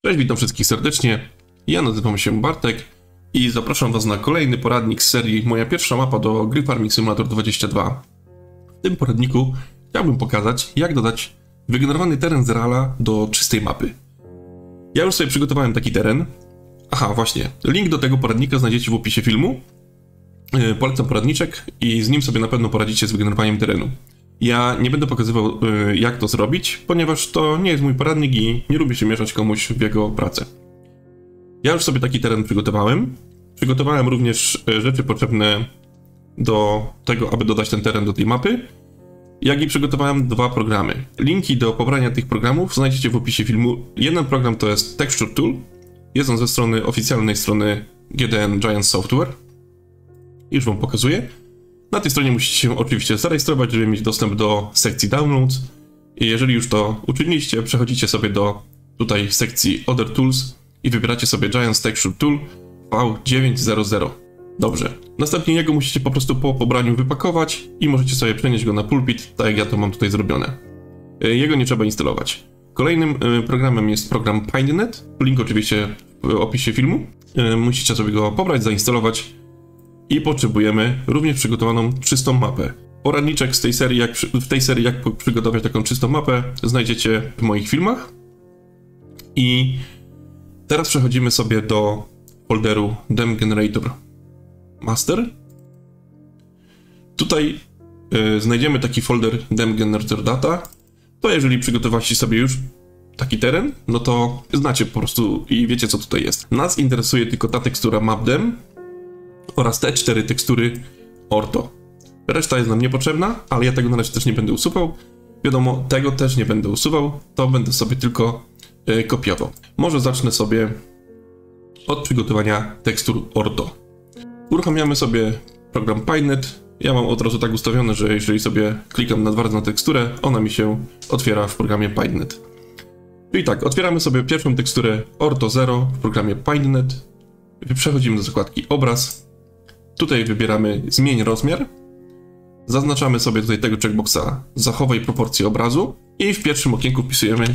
Cześć, witam wszystkich serdecznie. Ja nazywam się Bartek i zapraszam Was na kolejny poradnik z serii Moja pierwsza mapa do gry Farming Simulator 22. W tym poradniku chciałbym pokazać, jak dodać wygenerowany teren z Reala do czystej mapy. Ja już sobie przygotowałem taki teren. Aha, właśnie, link do tego poradnika znajdziecie w opisie filmu. Polecam poradniczek i z nim sobie na pewno poradzicie z wygenerowaniem terenu. Ja nie będę pokazywał, jak to zrobić, ponieważ to nie jest mój poradnik i nie lubię się mieszać komuś w jego pracę. Ja już sobie taki teren przygotowałem. Przygotowałem również rzeczy potrzebne do tego, aby dodać ten teren do tej mapy, jak i przygotowałem dwa programy. Linki do pobrania tych programów znajdziecie w opisie filmu. Jeden program to jest Texture Tool. Jest on ze strony oficjalnej strony GDN Giant Software. Już Wam pokazuję. Na tej stronie musicie się oczywiście zarejestrować, żeby mieć dostęp do sekcji Downloads. I jeżeli już to uczyniliście, przechodzicie sobie do tutaj sekcji Other Tools i wybieracie sobie Giant Texture Tool V900. Dobrze. Następnie jego musicie po prostu po pobraniu wypakować i możecie sobie przenieść go na pulpit, tak jak ja to mam tutaj zrobione. Jego nie trzeba instalować. Kolejnym programem jest program PineNet. Link oczywiście w opisie filmu. Musicie sobie go pobrać, zainstalować. I potrzebujemy również przygotowaną czystą mapę. Poradniczek z tej serii, w tej serii jak przygotować taką czystą mapę, znajdziecie w moich filmach. I teraz przechodzimy sobie do folderu Dem Generator Master. Tutaj znajdziemy taki folder Dem Generator Data. To jeżeli przygotowaliście sobie już taki teren, no to znacie po prostu i wiecie, co tutaj jest. Nas interesuje tylko ta tekstura MapDem oraz te 4 tekstury Orto. Reszta jest nam niepotrzebna, ale ja tego na razie też nie będę usuwał. Wiadomo, tego też nie będę usuwał, to będę sobie tylko kopiował. Może zacznę sobie od przygotowania tekstur Orto. Uruchamiamy sobie program PineNet. Ja mam od razu tak ustawione, że jeżeli sobie klikam na 2 razy na teksturę, ona mi się otwiera w programie PineNet. Czyli tak, otwieramy sobie pierwszą teksturę Orto 0 w programie PineNet. Przechodzimy do zakładki Obraz. Tutaj wybieramy Zmień rozmiar. Zaznaczamy sobie tutaj tego checkboxa Zachowaj proporcje obrazu i w pierwszym okienku wpisujemy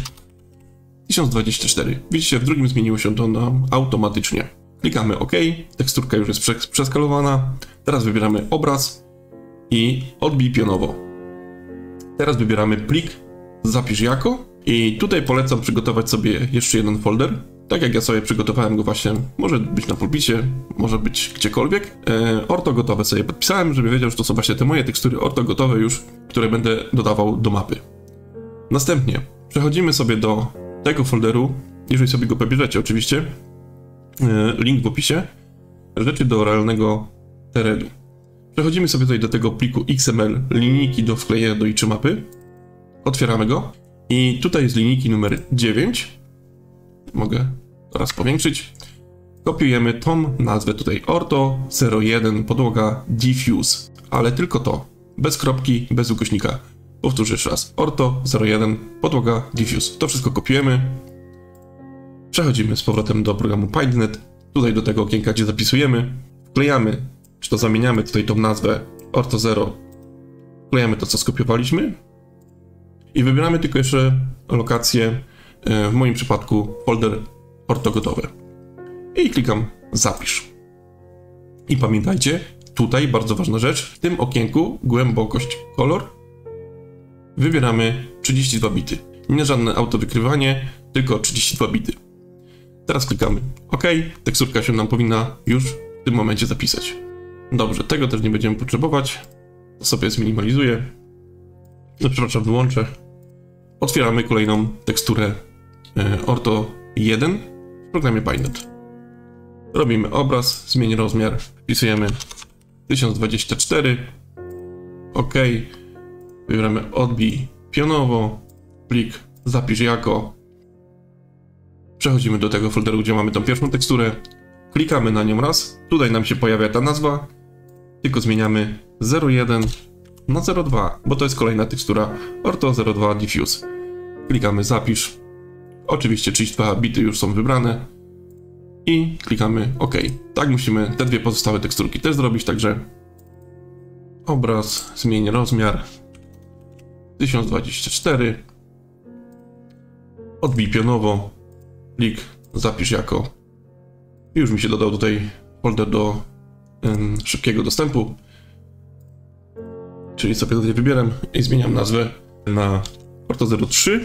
1024. Widzicie, w drugim zmieniło się to nam automatycznie. Klikamy OK, teksturka już jest przeskalowana. Teraz wybieramy obraz i odbij pionowo. Teraz wybieramy plik, zapisz jako i tutaj polecam przygotować sobie jeszcze jeden folder. Tak jak ja sobie przygotowałem go właśnie, może być na pulpicie, może być gdziekolwiek. Orto gotowe sobie podpisałem, żeby wiedział, że to są właśnie te moje tekstury Orto gotowe już, które będę dodawał do mapy. Następnie przechodzimy sobie do tego folderu, jeżeli sobie go pobierzecie oczywiście, link w opisie, rzeczy do realnego terenu. Przechodzimy sobie tutaj do tego pliku XML, linijki do wklejenia do iczy mapy. Otwieramy go i tutaj jest linijki numer 9. Mogę teraz powiększyć. Kopiujemy tą nazwę tutaj Orto 01 podłoga diffuse, ale tylko to, bez kropki, bez ukośnika. Powtórzę jeszcze raz. Orto 01 podłoga diffuse. To wszystko kopiujemy. Przechodzimy z powrotem do programu PineNet. Tutaj do tego okienka, gdzie zapisujemy. Wklejamy, czy to zamieniamy tutaj tą nazwę Orto 0. Wklejamy to, co skopiowaliśmy. I wybieramy tylko jeszcze lokację, w moim przypadku folder Orto gotowe. I klikam Zapisz. I pamiętajcie, tutaj bardzo ważna rzecz, w tym okienku głębokość kolor wybieramy 32 bity. Nie żadne autowykrywanie, tylko 32 bity. Teraz klikamy OK, teksturka się nam powinna już w tym momencie zapisać. Dobrze, tego też nie będziemy potrzebować. To sobie zminimalizuję. No, przepraszam, wyłączę. Otwieramy kolejną teksturę Orto 1 w programie PineNet. Robimy obraz, zmień rozmiar, wpisujemy 1024, OK, wybieramy odbij pionowo, plik, zapisz jako. Przechodzimy do tego folderu, gdzie mamy tą pierwszą teksturę, klikamy na nią raz, tutaj nam się pojawia ta nazwa, tylko zmieniamy 01 na 02, bo to jest kolejna tekstura Orto 02 diffuse. Klikamy zapisz. Oczywiście 32 bity już są wybrane. I klikamy OK. Tak musimy te dwie pozostałe teksturki też zrobić, także obraz, zmień rozmiar 1024. Odbij pionowo, plik, zapisz jako. Już mi się dodał tutaj folder do szybkiego dostępu. Czyli sobie tutaj wybieram i zmieniam nazwę na Orto03.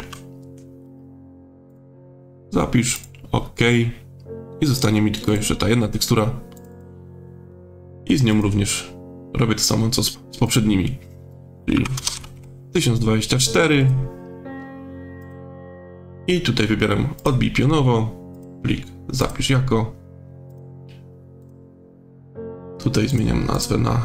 Zapisz, OK. I zostanie mi tylko jeszcze ta jedna tekstura. I z nią również robię to samo co z poprzednimi. Czyli 1024. I tutaj wybieram odbij pionowo. Plik zapisz jako. Tutaj zmieniam nazwę na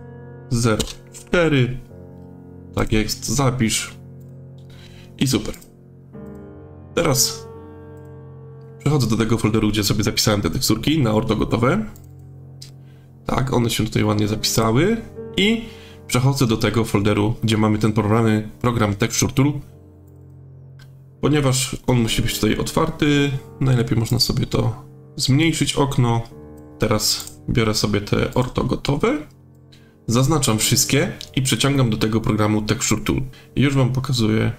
04. Tak jest, zapisz. I super. Teraz przechodzę do tego folderu, gdzie sobie zapisałem te teksturki na orto gotowe. Tak, one się tutaj ładnie zapisały. I przechodzę do tego folderu, gdzie mamy ten program Texture Tool. Ponieważ on musi być tutaj otwarty, najlepiej można sobie to zmniejszyć okno. Teraz biorę sobie te orto gotowe, zaznaczam wszystkie i przeciągam do tego programu Texture Tool. I już wam pokazuję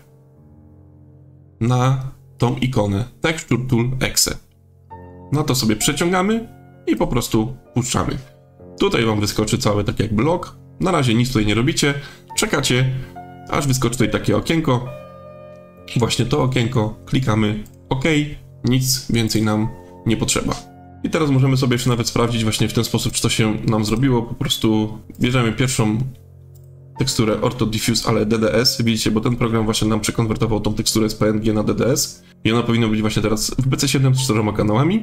na tą ikonę Texture Tool Exe. Na to sobie przeciągamy i po prostu puszczamy. Tutaj wam wyskoczy cały tak jak blok. Na razie nic tutaj nie robicie, czekacie, aż wyskoczy tutaj takie okienko. Właśnie to okienko, klikamy OK, nic więcej nam nie potrzeba. I teraz możemy sobie jeszcze nawet sprawdzić właśnie w ten sposób, czy to się nam zrobiło. Po prostu bierzemy pierwszą teksturę Orto Diffuse, ale DDS, widzicie, bo ten program właśnie nam przekonwertował tą teksturę z PNG na DDS i ona powinna być właśnie teraz w BC7 z 4 kanałami.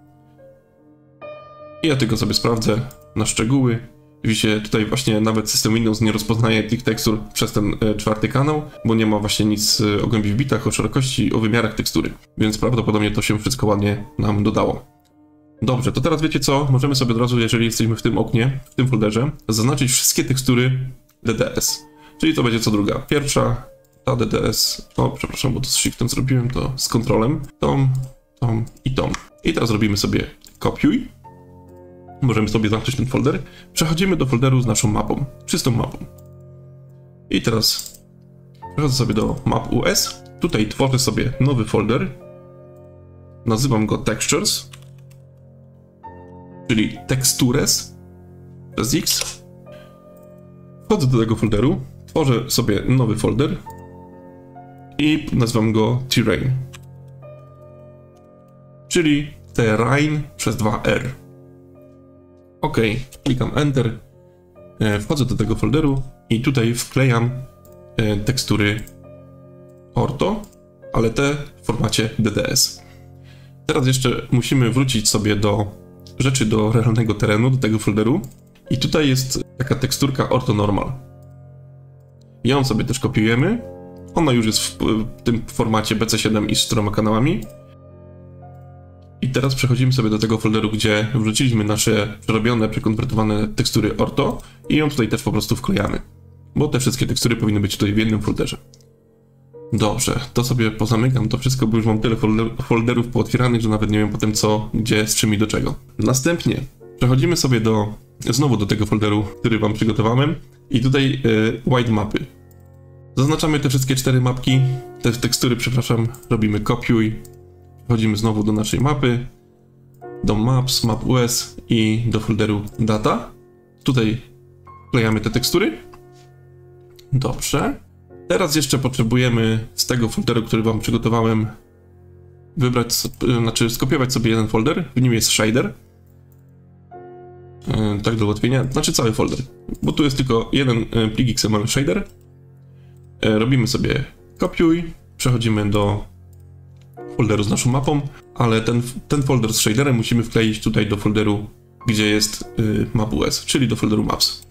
I ja tylko sobie sprawdzę na szczegóły. Widzicie, tutaj właśnie nawet system Windows nie rozpoznaje tych tekstur przez ten 4 kanał, bo nie ma właśnie nic o głębi w bitach, o szerokości, o wymiarach tekstury, więc prawdopodobnie to się wszystko ładnie nam dodało. Dobrze, to teraz wiecie co? Możemy sobie od razu, jeżeli jesteśmy w tym oknie, w tym folderze, zaznaczyć wszystkie tekstury DDS. Czyli to będzie co druga. Pierwsza, ta DDS, o przepraszam, bo to z shiftem zrobiłem, to z kontrolem, tą i tą. I teraz robimy sobie kopiuj. Możemy sobie zamknąć ten folder. Przechodzimy do folderu z naszą mapą, czystą mapą. I teraz przechodzę sobie do map US. Tutaj tworzę sobie nowy folder. Nazywam go Textures, czyli Textures przez X. Wchodzę do tego folderu, tworzę sobie nowy folder i nazywam go Terrain, czyli Terrain przez 2R. OK, klikam Enter, wchodzę do tego folderu i tutaj wklejam tekstury orto, ale te w formacie DDS. Teraz jeszcze musimy wrócić sobie do rzeczy, do realnego terenu, do tego folderu i tutaj jest taka teksturka orto normal. Ją sobie też kopiujemy, ona już jest w tym formacie BC7 i z 4 kanałami. I teraz przechodzimy sobie do tego folderu, gdzie wrzuciliśmy nasze przerobione, przekonwertowane tekstury orto i ją tutaj też po prostu wklejamy, bo te wszystkie tekstury powinny być tutaj w jednym folderze. Dobrze, to sobie pozamykam to wszystko, bo już mam tyle folderów pootwieranych, że nawet nie wiem potem co, gdzie, z czym i do czego. Następnie przechodzimy sobie znowu do tego folderu, który wam przygotowałem i tutaj white mapy. Zaznaczamy te wszystkie 4 mapki, te tekstury, przepraszam, robimy kopiuj. Wchodzimy znowu do naszej mapy, do Maps, Map US i do folderu Data. Tutaj wklejamy te tekstury. Dobrze. Teraz jeszcze potrzebujemy z tego folderu, który wam przygotowałem, wybrać, skopiować sobie jeden folder, w nim jest shader. Tak do ułatwienia, znaczy cały folder, bo tu jest tylko jeden plik XML shader. Robimy sobie kopiuj, przechodzimy do folderu z naszą mapą, ale ten folder z shaderem musimy wkleić tutaj do folderu, gdzie jest Map US, czyli do folderu Maps.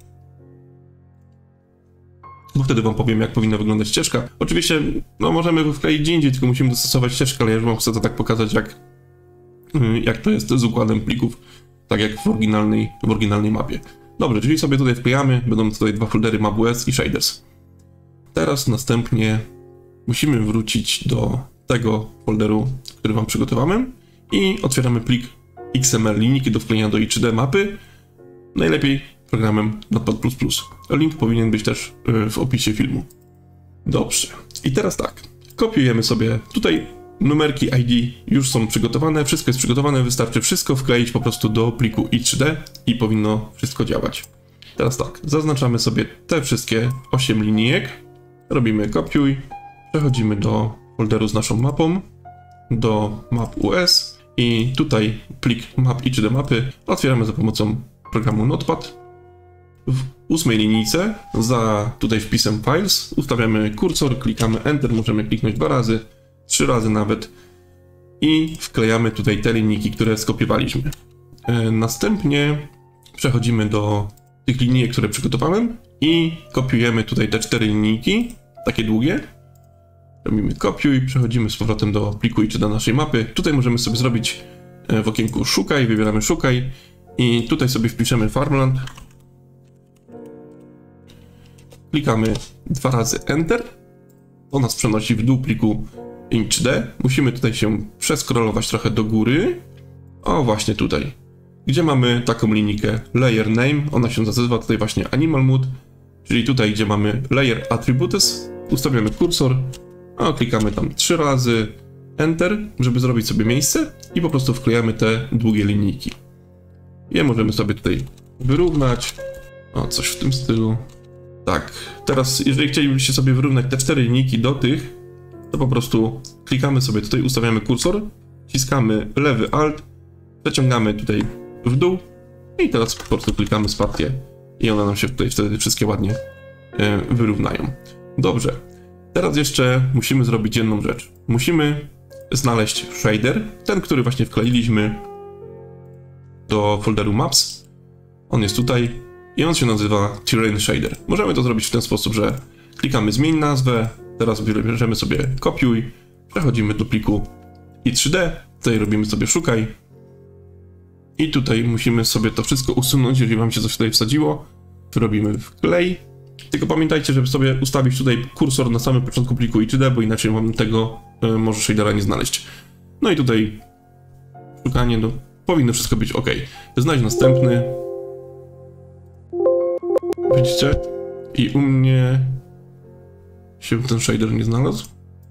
Bo wtedy wam powiem, jak powinna wyglądać ścieżka. Oczywiście, no możemy wkleić gdzie indziej, tylko musimy dostosować ścieżkę, ale ja już wam chcę to tak pokazać, jak to jest z układem plików, tak jak w oryginalnej mapie. Dobrze, czyli sobie tutaj wklejamy, będą tutaj 2 foldery Map US i Shaders. Teraz następnie musimy wrócić do tego folderu, który wam przygotowałem i otwieramy plik XML, linijki do wklejenia do i3D mapy, najlepiej programem Notepad++. Link powinien być też w opisie filmu. Dobrze. I teraz tak, kopiujemy sobie, tutaj numerki ID już są przygotowane, wszystko jest przygotowane, wystarczy wszystko wkleić po prostu do pliku i3D i powinno wszystko działać. Teraz tak, zaznaczamy sobie te wszystkie 8 linijek, robimy kopiuj, przechodzimy do folderu z naszą mapą, do map US i tutaj plik map i3D mapy otwieramy za pomocą programu Notepad. W 8 linijce za tutaj wpisem Files ustawiamy kursor, klikamy Enter, możemy kliknąć 2 razy, 3 razy nawet i wklejamy tutaj te linijki, które skopiowaliśmy. Następnie przechodzimy do tych linijek, które przygotowałem i kopiujemy tutaj te 4 linijki, takie długie. Robimy kopiuj, przechodzimy z powrotem do pliku i/czy do naszej mapy. Tutaj możemy sobie zrobić w okienku szukaj, wybieramy szukaj i tutaj sobie wpiszemy Farmland. Klikamy 2 razy Enter. To nas przenosi w dół pliku i3D. Musimy tutaj się przeskrolować trochę do góry. O, właśnie tutaj, gdzie mamy taką linijkę Layer Name. Ona się nazywa tutaj właśnie Animal Mood, czyli tutaj, gdzie mamy Layer Attributes. Ustawiamy kursor, klikamy tam 3 razy Enter, żeby zrobić sobie miejsce i po prostu wklejamy te długie linijki. Je możemy sobie tutaj wyrównać. O, coś w tym stylu. Tak, teraz jeżeli chcielibyście sobie wyrównać te 4 linijki do tych, to po prostu klikamy sobie tutaj, ustawiamy kursor, wciskamy lewy Alt, przeciągamy tutaj w dół i teraz po prostu klikamy spację i one nam się tutaj wtedy wszystkie ładnie wyrównają. Dobrze, teraz jeszcze musimy zrobić jedną rzecz. Musimy znaleźć shader, ten, który właśnie wkleiliśmy do folderu Maps. On jest tutaj i on się nazywa Terrain Shader. Możemy to zrobić w ten sposób, że klikamy zmień nazwę, teraz wybierzemy sobie kopiuj, przechodzimy do pliku i3D, tutaj robimy sobie szukaj i tutaj musimy sobie to wszystko usunąć, jeżeli wam się coś tutaj wsadziło. Robimy wklej, tylko pamiętajcie, żeby sobie ustawić tutaj kursor na samym początku pliku i3D, bo inaczej wam tego może shadera nie znaleźć. No i tutaj szukanie, no powinno wszystko być ok. Znajdź następny. Widzicie? I u mnie się ten shader nie znalazł.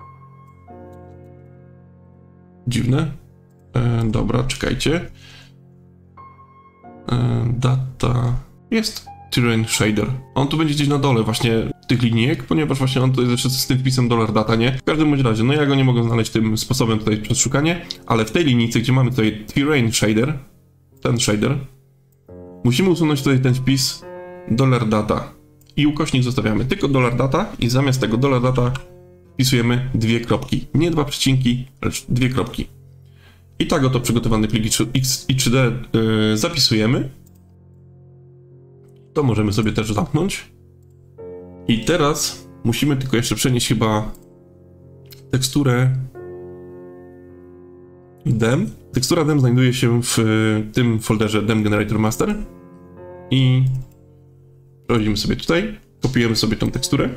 Dziwne. Dobra, czekajcie. Data. Jest. Terrain Shader. On tu będzie gdzieś na dole właśnie tych linijek, ponieważ właśnie on tutaj jeszcze z tym wpisem $data, nie? W każdym bądź razie, no ja go nie mogę znaleźć tym sposobem tutaj przez szukanie, ale w tej linijce, gdzie mamy tutaj Terrain Shader, ten shader, musimy usunąć tutaj ten wpis $data i ukośnik zostawiamy tylko $data i zamiast tego $data wpisujemy 2 kropki. Nie 2 przecinki, lecz 2 kropki. I tak oto przygotowany plik i3D zapisujemy. To możemy sobie też zamknąć. I teraz musimy tylko jeszcze przenieść chyba teksturę dem. Tekstura dem znajduje się w tym folderze Dem Generator Master. I przechodzimy sobie tutaj, kopiujemy sobie tą teksturę.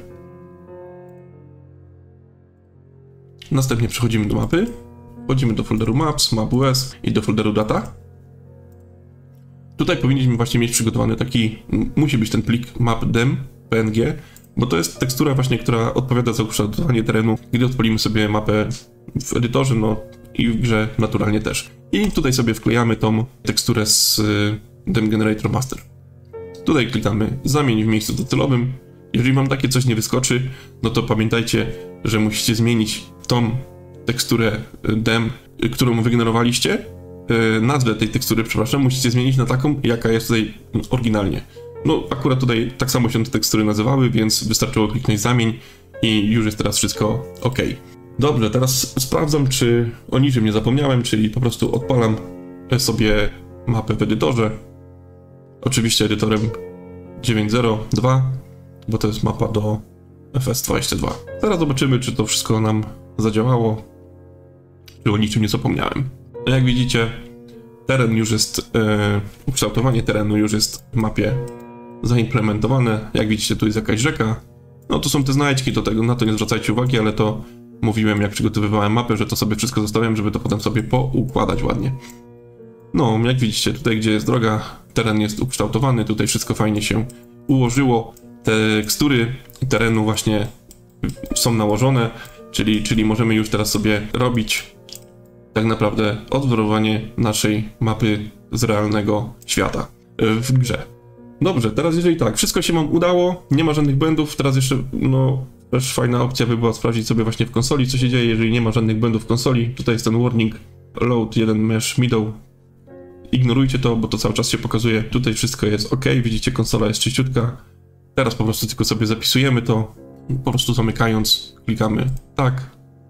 Następnie przechodzimy do mapy. Wchodzimy do folderu Maps, Map US i do folderu Data. Tutaj powinniśmy właśnie mieć przygotowany taki, musi być ten plik map.dem png, bo to jest tekstura właśnie, która odpowiada za ukształtowanie terenu, gdy odpalimy sobie mapę w edytorze, no i w grze naturalnie też. I tutaj sobie wklejamy tą teksturę z Dem Generator Master. Tutaj klikamy zamień w miejscu docelowym. Jeżeli wam takie coś nie wyskoczy, no to pamiętajcie, że musicie zmienić tą teksturę dem, którą wygenerowaliście, nazwę tej tekstury, przepraszam, musicie zmienić na taką, jaka jest tutaj oryginalnie. No akurat tutaj tak samo się te tekstury nazywały, więc wystarczyło kliknąć zamień i już jest teraz wszystko ok. Dobrze, teraz sprawdzam, czy o niczym nie zapomniałem, czyli po prostu odpalam sobie mapę w edytorze. Oczywiście edytorem 9.0.2, bo to jest mapa do FS22. Teraz zobaczymy, czy to wszystko nam zadziałało, czy o niczym nie zapomniałem. Jak widzicie, teren już jest, ukształtowanie terenu już jest w mapie zaimplementowane. Jak widzicie, tu jest jakaś rzeka. No to są te znajdźki, do tego, na to nie zwracajcie uwagi, ale to mówiłem, jak przygotowywałem mapę, że to sobie wszystko zostawiam, żeby to potem sobie poukładać ładnie. No, jak widzicie, tutaj gdzie jest droga, teren jest ukształtowany, tutaj wszystko fajnie się ułożyło. Te tekstury terenu właśnie są nałożone. Czyli możemy już teraz sobie robić tak naprawdę odwzorowanie naszej mapy z realnego świata w grze. Dobrze, teraz jeżeli tak, wszystko się wam udało, nie ma żadnych błędów, teraz jeszcze, no, też fajna opcja by była sprawdzić sobie właśnie w konsoli, co się dzieje, jeżeli nie ma żadnych błędów w konsoli. Tutaj jest ten warning, load 1 mesh middle. Ignorujcie to, bo to cały czas się pokazuje. Tutaj wszystko jest ok, widzicie, konsola jest czyściutka. Teraz po prostu tylko sobie zapisujemy to, po prostu zamykając, klikamy tak.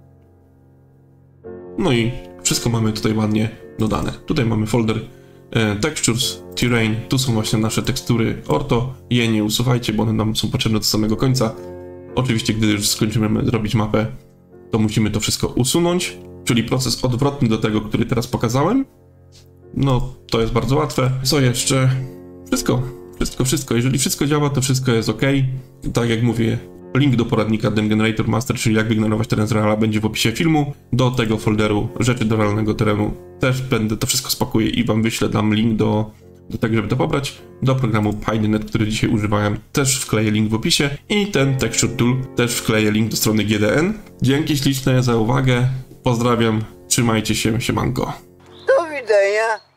No i wszystko mamy tutaj ładnie dodane. Tutaj mamy folder textures, terrain, tu są właśnie nasze tekstury orto. Je nie usuwajcie, bo one nam są potrzebne do samego końca. Oczywiście, gdy już skończymy robić mapę, to musimy to wszystko usunąć, czyli proces odwrotny do tego, który teraz pokazałem. No, to jest bardzo łatwe. Co jeszcze? Wszystko. Jeżeli wszystko działa, to wszystko jest ok. Tak jak mówię, link do poradnika Dem Generator Master, czyli jak wygnerować teren z Reala, będzie w opisie filmu. Do tego folderu rzeczy do realnego terenu też to wszystko spakuję i wam wyślę, dam link do tego, żeby to pobrać. Do programu PineNet, który dzisiaj używałem, też wkleję link w opisie. I ten Texture Tool też wkleję link do strony GDN. Dzięki śliczne za uwagę. Pozdrawiam. Trzymajcie się. Siemanko. Do widzenia.